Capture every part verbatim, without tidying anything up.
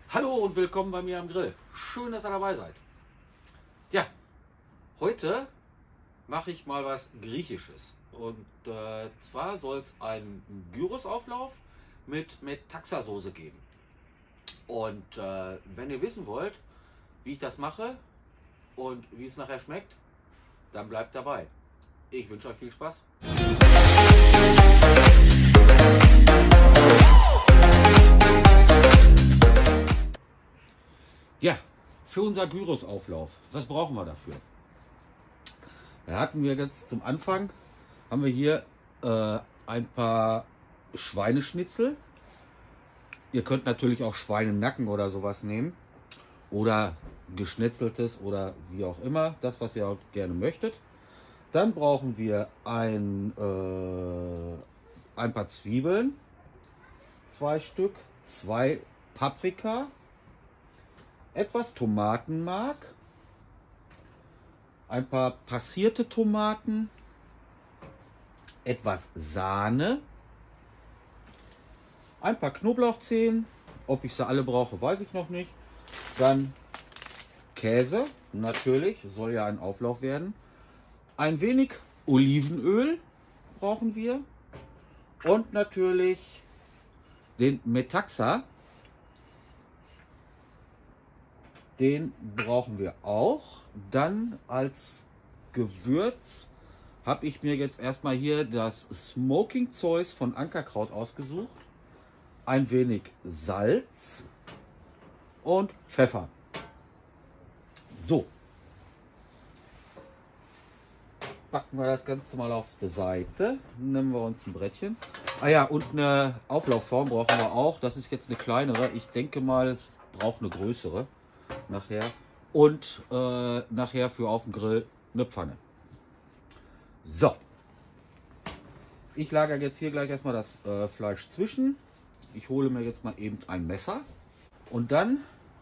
Hallo und willkommen bei mir am Grill. Schön, dass ihr dabei seid. Ja, heute mache ich mal was Griechisches. Und äh, zwar soll es einen Gyrosauflauf mit Metaxa-Soße geben. Und äh, wenn ihr wissen wollt, wie ich das mache und wie es nachher schmeckt, dann bleibt dabei. Ich wünsche euch viel Spaß. Ja, für unser Gyrosauflauf, was brauchen wir dafür? Da hatten wir jetzt zum Anfang, haben wir hier äh, ein paar Schweineschnitzel. Ihr könnt natürlich auch Schweinenacken oder sowas nehmen. Oder geschnetzeltes oder wie auch immer, das was ihr auch gerne möchtet. Dann brauchen wir ein, äh, ein paar Zwiebeln, zwei Stück, zwei Paprika, etwas Tomatenmark, ein paar passierte Tomaten, etwas Sahne, ein paar Knoblauchzehen, ob ich sie alle brauche, weiß ich noch nicht. Dann Käse, natürlich, soll ja ein Auflauf werden. Ein wenig Olivenöl brauchen wir und natürlich den Metaxa. Den brauchen wir auch. Dann als Gewürz habe ich mir jetzt erstmal hier das Smoking Zeus von Ankerkraut ausgesucht. Ein wenig Salz und Pfeffer. So. Packen wir das Ganze mal auf die Seite. Nehmen wir uns ein Brettchen. Ah ja, und eine Auflaufform brauchen wir auch. Das ist jetzt eine kleinere. Ich denke mal, es braucht eine größere nachher. Und äh, nachher für auf dem Grill eine Pfanne. So. Ich lagere jetzt hier gleich erstmal das äh, Fleisch zwischen. Ich hole mir jetzt mal eben ein Messer. Und dann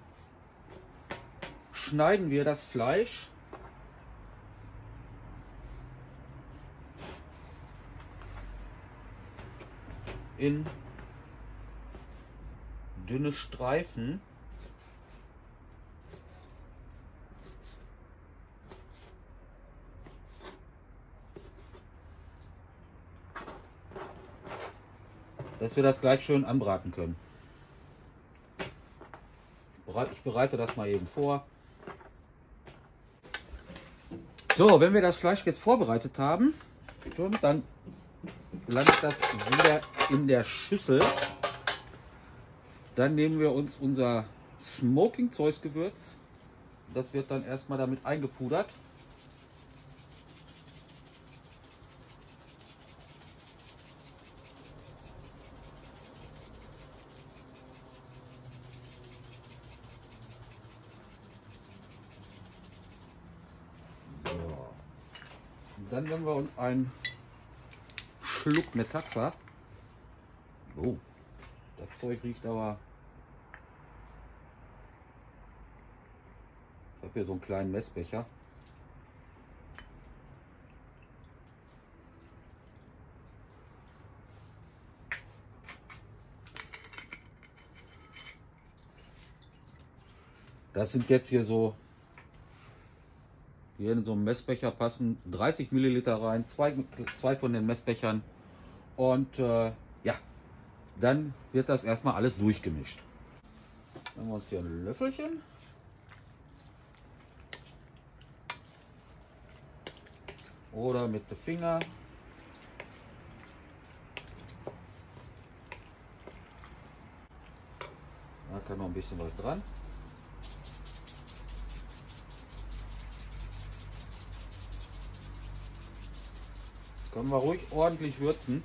schneiden wir das Fleisch in dünne Streifen. Dass wir das gleich schön anbraten können. Ich bereite das mal eben vor. So, wenn wir das Fleisch jetzt vorbereitet haben, dann landet das wieder in der Schüssel. Dann nehmen wir uns unser Smoking Zeus Gewürz. Das wird dann erstmal damit eingepudert. Dann nehmen wir uns einen Schluck Metaxa. Oh, das Zeug riecht aber. Ich habe hier so einen kleinen Messbecher. Das sind jetzt hier so. Hier in so einem Messbecher passen dreißig Milliliter rein, zwei, zwei von den Messbechern. Und äh, ja, dann wird das erstmal alles durchgemischt. Dann nehmen wir uns hier ein Löffelchen. Oder mit dem Finger. Da kann noch ein bisschen was dran. Können wir ruhig ordentlich würzen.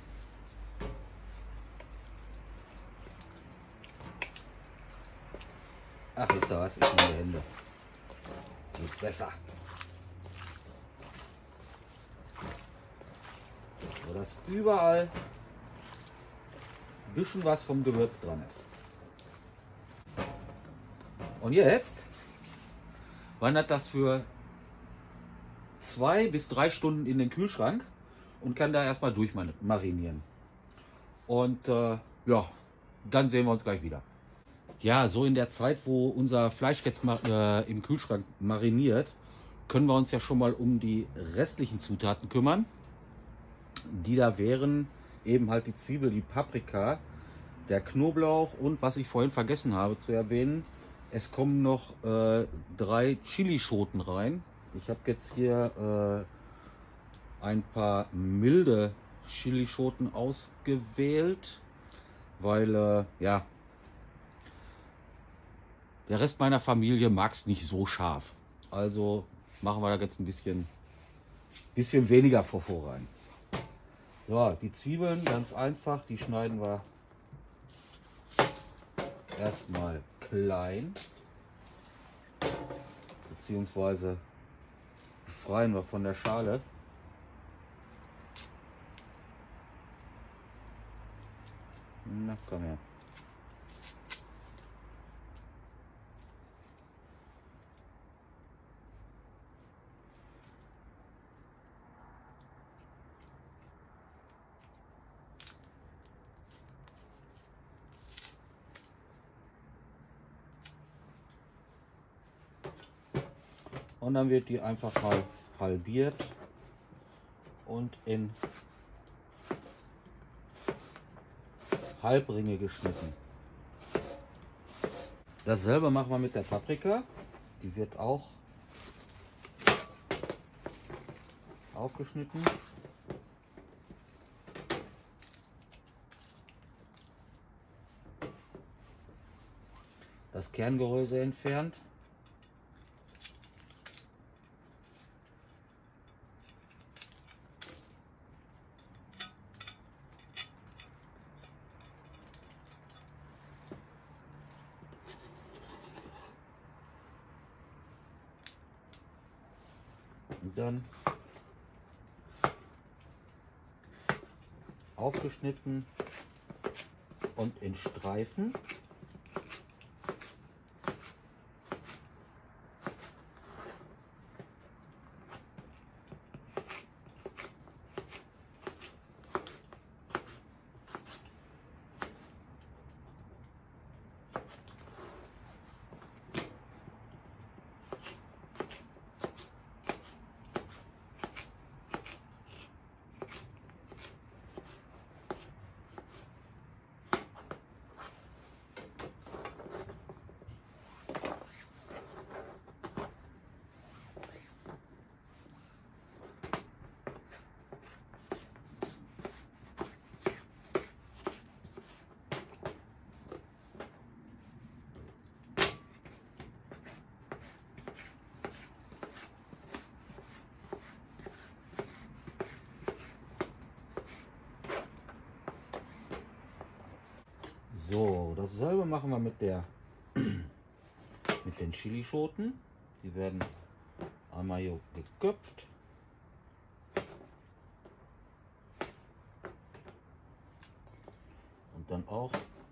Ach, wisst ihr was? Ich nehme die Hände. Geht besser. So, dass überall ein bisschen was vom Gewürz dran ist. Und jetzt wandert das für zwei bis drei Stunden in den Kühlschrank und kann da erstmal durchmarinieren. Und äh, ja, dann sehen wir uns gleich wieder. Ja, so in der Zeit, wo unser Fleisch jetzt mal, äh, im Kühlschrank mariniert, können wir uns ja schon mal um die restlichen Zutaten kümmern. Die da wären eben halt die Zwiebel, die Paprika, der Knoblauch und was ich vorhin vergessen habe zu erwähnen, es kommen noch äh, drei Chilischoten rein. Ich habe jetzt hier äh, ein paar milde Chilischoten ausgewählt, weil äh, ja, der Rest meiner Familie mag es nicht so scharf. Also machen wir da jetzt ein bisschen, bisschen weniger Fofo rein. So, die Zwiebeln ganz einfach, die schneiden wir erstmal klein, beziehungsweise befreien wir von der Schale. Na, komm her. Und dann wird die einfach mal halbiert und in Halbringe geschnitten. Dasselbe machen wir mit der Paprika. Die wird auch aufgeschnitten. Das Kerngehäuse entfernt. Und dann aufgeschnitten und in Streifen. So, dasselbe machen wir mit der mit den Chilischoten. Die werden einmal hier geköpft. Und dann auch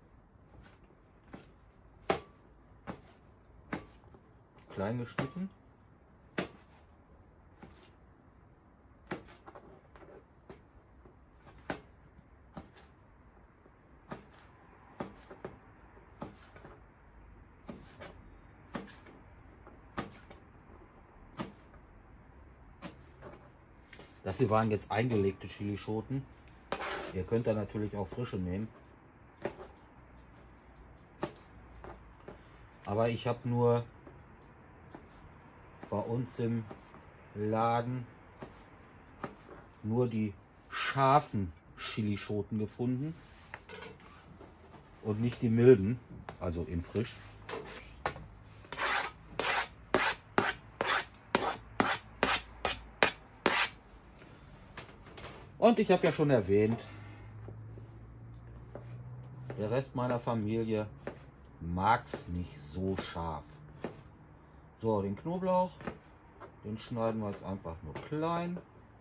klein geschnitten. Das hier waren jetzt eingelegte Chilischoten. Ihr könnt da natürlich auch frische nehmen. Aber ich habe nur bei uns im Laden nur die scharfen Chilischoten gefunden und nicht die milden, also in frisch. Und ich habe ja schon erwähnt, der Rest meiner Familie mag es nicht so scharf. So, den Knoblauch, den schneiden wir jetzt einfach nur klein.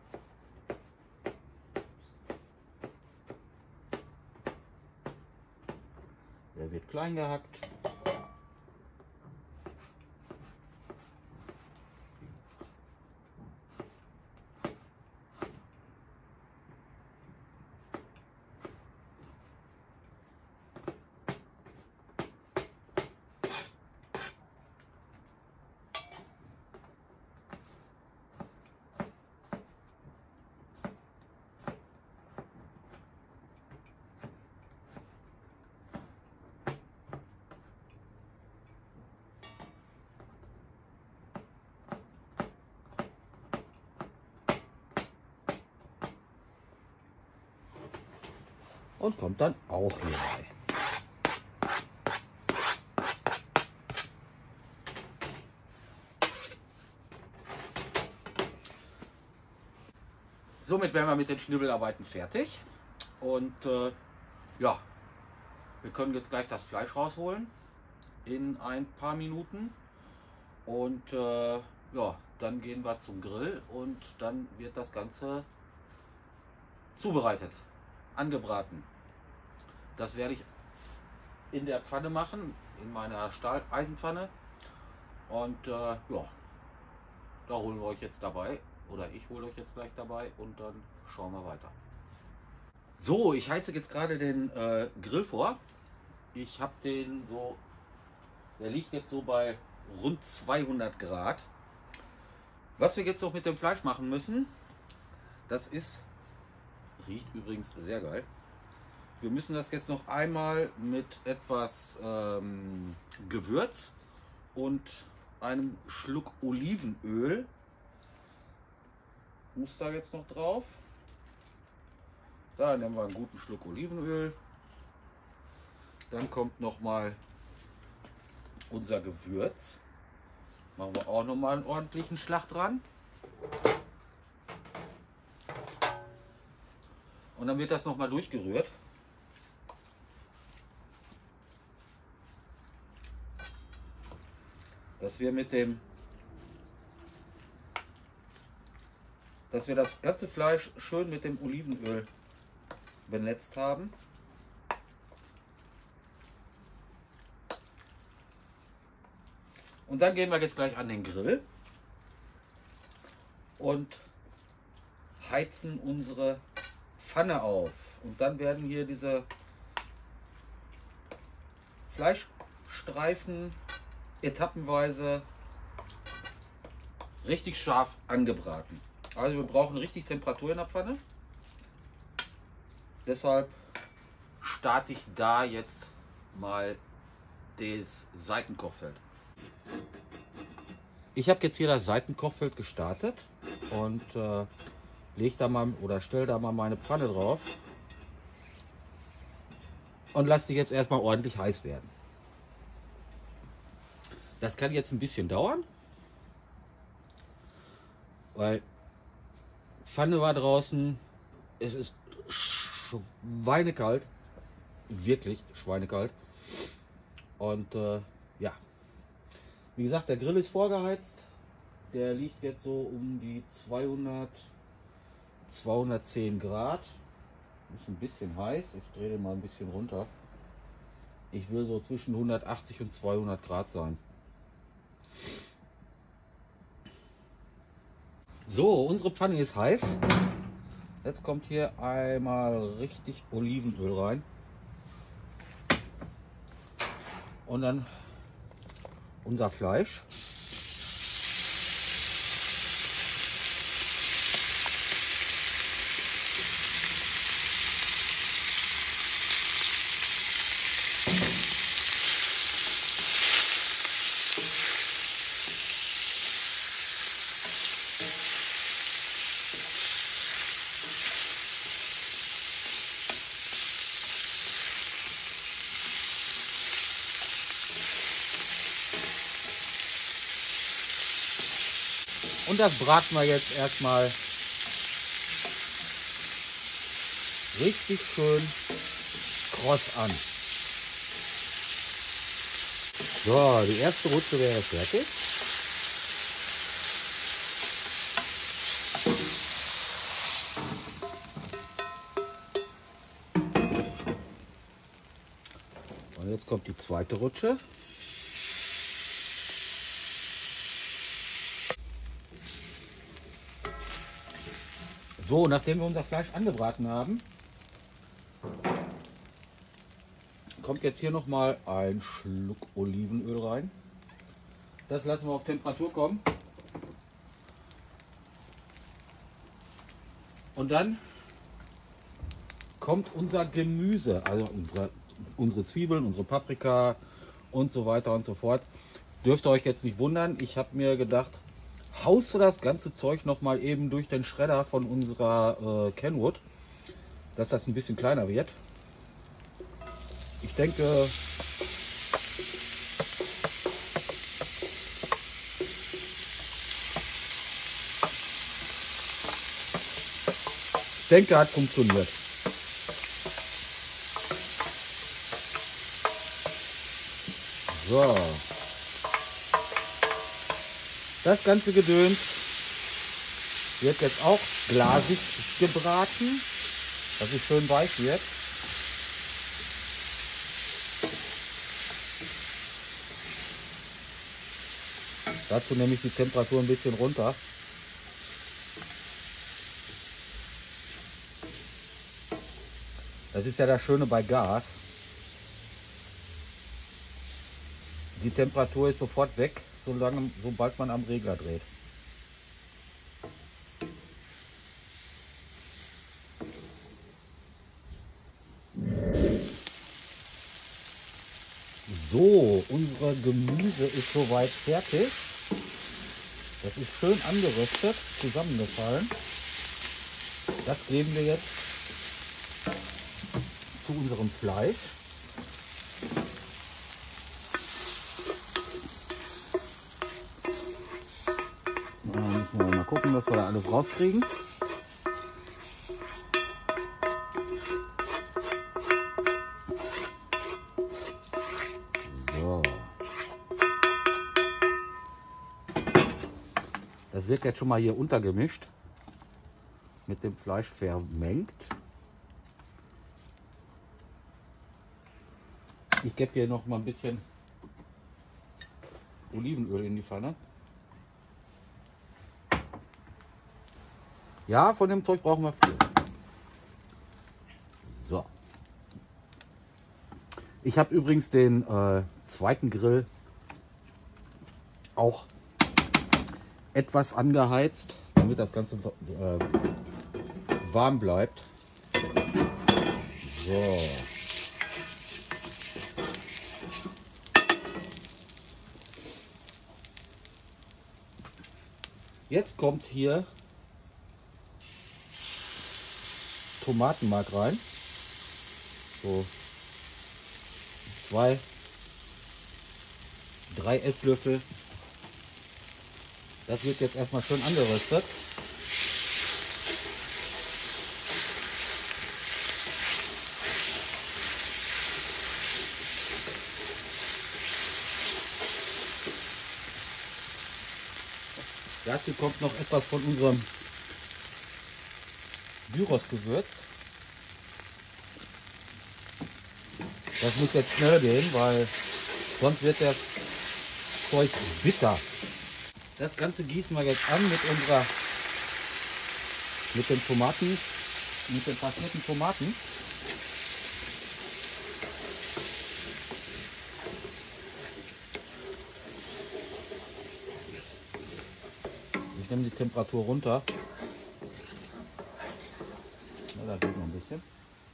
Der wird klein gehackt. und kommt dann auch hier rein. Somit wären wir mit den Schnibbelarbeiten fertig und äh, ja, wir können jetzt gleich das Fleisch rausholen in ein paar Minuten und äh, ja, dann gehen wir zum Grill und dann wird das Ganze zubereitet, angebraten. Das werde ich in der Pfanne machen, in meiner Stahl-Eisenpfanne und äh, ja, da holen wir euch jetzt dabei. Oder ich hole euch jetzt gleich dabei und dann schauen wir weiter. So, ich heize jetzt gerade den äh, Grill vor. Ich habe den so, der liegt jetzt so bei rund zweihundert Grad. Was wir jetzt noch mit dem Fleisch machen müssen, das ist, riecht übrigens sehr geil. Wir müssen das jetzt noch einmal mit etwas ähm, Gewürz und einem Schluck Olivenöl, muss da jetzt noch drauf. Da nehmen wir einen guten Schluck Olivenöl. Dann kommt noch mal unser Gewürz. Machen wir auch noch mal einen ordentlichen Schlag dran. Und dann wird das noch mal durchgerührt. Dass wir mit dem dass wir das ganze Fleisch schön mit dem Olivenöl benetzt haben. Und dann gehen wir jetzt gleich an den Grill und heizen unsere Pfanne auf. Und dann werden hier diese Fleischstreifen etappenweise richtig scharf angebraten. Also wir brauchen richtig Temperatur in der Pfanne. Deshalb starte ich da jetzt mal das Seitenkochfeld. Ich habe jetzt hier das Seitenkochfeld gestartet und äh, lege da mal oder stelle da mal meine Pfanne drauf und lasse die jetzt erstmal ordentlich heiß werden. Das kann jetzt ein bisschen dauern, weil Pfanne war draußen, es ist schweinekalt, wirklich schweinekalt. Und äh, ja, wie gesagt, der Grill ist vorgeheizt, der liegt jetzt so um die zweihundert, zweihundertzehn Grad. Ist ein bisschen heiß, ich drehe den mal ein bisschen runter. Ich will so zwischen hundertachtzig und zweihundert Grad sein. So, unsere Pfanne ist heiß. Jetzt kommt hier einmal richtig Olivenöl rein. Und dann unser Fleisch. Und das braten wir jetzt erstmal richtig schön kross an. So, die erste Rutsche wäre fertig. Und jetzt kommt die zweite Rutsche. So, nachdem wir unser Fleisch angebraten haben, kommt jetzt hier noch mal ein Schluck Olivenöl rein. Das lassen wir auf Temperatur kommen. Und dann kommt unser Gemüse, also unsere, unsere Zwiebeln, unsere Paprika und so weiter und so fort. Dürft ihr euch jetzt nicht wundern, ich habe mir gedacht, haust du das ganze Zeug noch mal eben durch den Schredder von unserer äh, Kenwood, dass das ein bisschen kleiner wird. Ich denke, ich denke, hat funktioniert. So. Das ganze Gedöns wird jetzt auch glasig gebraten, dass es schön weich wird. Dazu nehme ich die Temperatur ein bisschen runter. Das ist ja das Schöne bei Gas. Die Temperatur ist sofort weg, solange, sobald man am Regler dreht. So, unser Gemüse ist soweit fertig. Das ist schön angeröstet, zusammengefallen. Das geben wir jetzt zu unserem Fleisch. Da müssen wir mal gucken, dass wir da alles rauskriegen. So. Das wird jetzt schon mal hier untergemischt, mit dem Fleisch vermengt. Ich gebe hier noch mal ein bisschen Olivenöl in die Pfanne. Ja, von dem Zeug brauchen wir viel. So. Ich habe übrigens den äh, zweiten Grill auch etwas angeheizt, damit das Ganze äh, warm bleibt. So. Jetzt kommt hier Tomatenmark rein. So zwei, drei Esslöffel. Das wird jetzt erstmal schön angeröstet. Dazu kommt noch etwas von unserem Gyros-Gewürz. Das muss jetzt schnell gehen, weil sonst wird das Zeug bitter. Das Ganze gießen wir jetzt an mit unserer, mit den Tomaten, mit den passierten Tomaten. Ich nehme die Temperatur runter. Ja, da geht noch ein bisschen.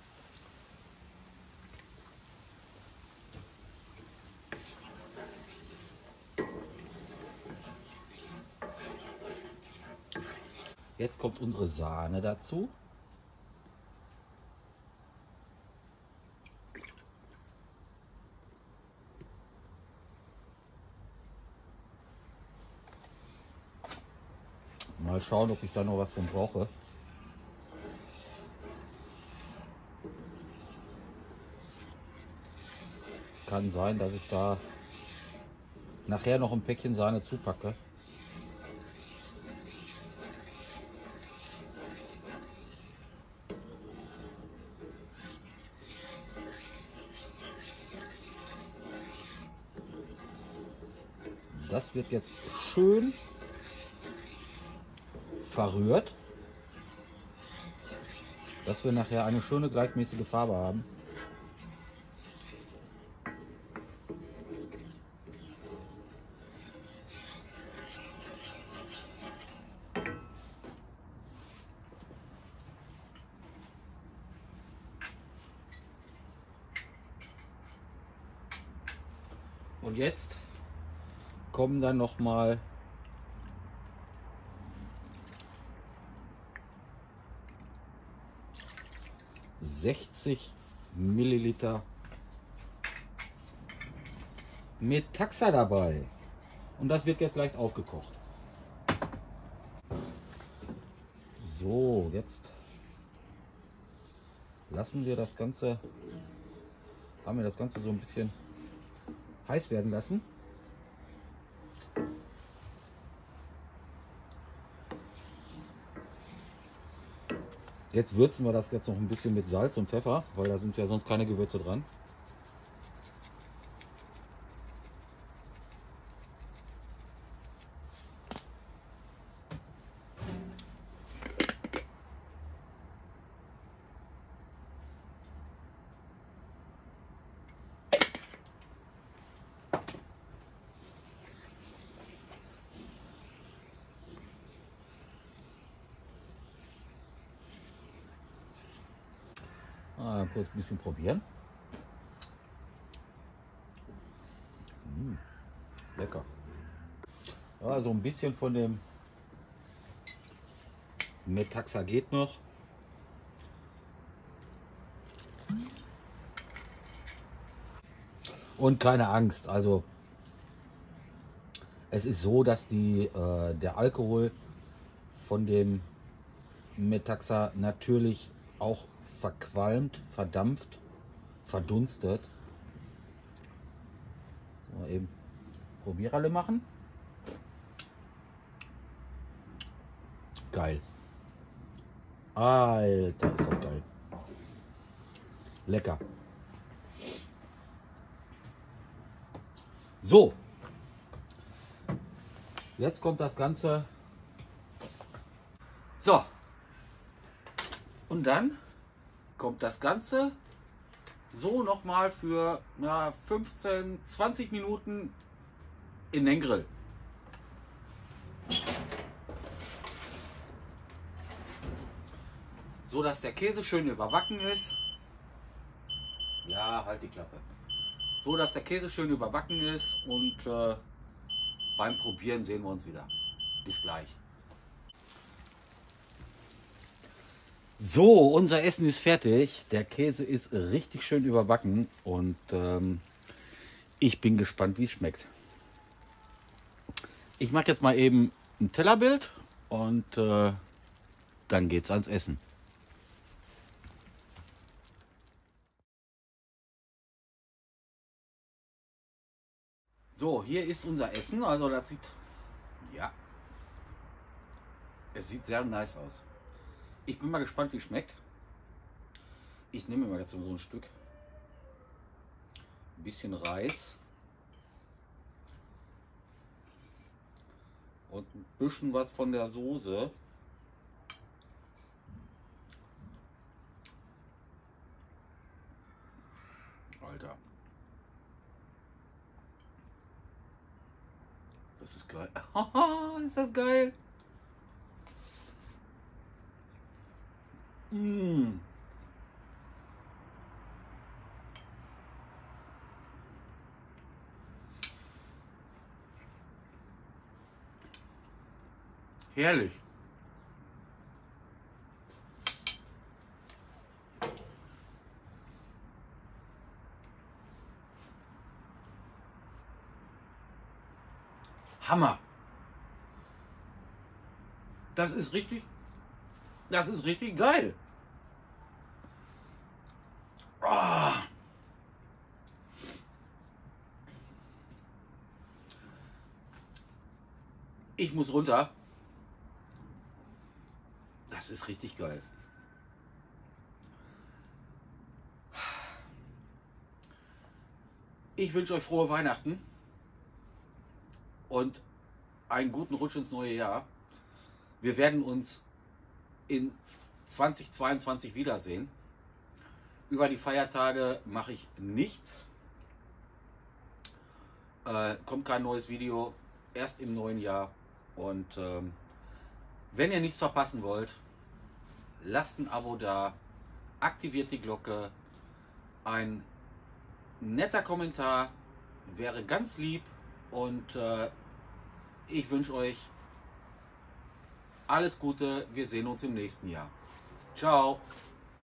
Jetzt kommt unsere Sahne dazu. Mal schauen, ob ich da noch was von brauche. Kann sein, dass ich da nachher noch ein Päckchen Sahne zupacke. Das wird jetzt schön verrührt, dass wir nachher eine schöne gleichmäßige Farbe haben. Und jetzt kommen dann noch mal sechzig Milliliter Metaxa dabei. Und das wird jetzt gleich aufgekocht. So, jetzt lassen wir das Ganze, haben wir das Ganze so ein bisschen heiß werden lassen. Jetzt würzen wir das jetzt noch ein bisschen mit Salz und Pfeffer, weil da sind ja sonst keine Gewürze dran. Ah, kurz ein bisschen probieren. Mmh, lecker. Ja, so ein bisschen von dem Metaxa geht noch. Und keine Angst, also es ist so, dass die, äh, der Alkohol von dem Metaxa natürlich auch verqualmt, verdampft, verdunstet. So, eben Probierralle machen. Geil. Alter, ist das geil. Lecker. So. Jetzt kommt das Ganze. So. Und dann kommt das Ganze so nochmal für ja, fünfzehn, zwanzig Minuten in den Grill. So dass der Käse schön überbacken ist. Ja, halt die Klappe. So dass der Käse schön überbacken ist und äh, beim Probieren sehen wir uns wieder. Bis gleich. So, unser Essen ist fertig. Der Käse ist richtig schön überbacken und ähm, ich bin gespannt, wie es schmeckt. Ich mache jetzt mal eben ein Tellerbild und äh, dann geht's ans Essen. So, hier ist unser Essen. Also das sieht, ja, es sieht sehr nice aus. Ich bin mal gespannt, wie es schmeckt. Ich nehme mir mal jetzt so ein Stück. Ein bisschen Reis. Und ein bisschen was von der Soße. Alter. Das ist geil. Ist das geil? Mmh. Herrlich. Hammer. Das ist richtig, das ist richtig geil. Oh. Ich muss runter. Das ist richtig geil. Ich wünsche euch frohe Weihnachten und einen guten Rutsch ins neue Jahr. Wir werden uns in zweitausendzweiundzwanzig wiedersehen. Über die Feiertage mache ich nichts. Äh, kommt kein neues Video, erst im neuen Jahr. Und ähm, wenn ihr nichts verpassen wollt, lasst ein Abo da, aktiviert die Glocke. Ein netter Kommentar wäre ganz lieb und äh, ich wünsche euch alles Gute. Wir sehen uns im nächsten Jahr. Ciao.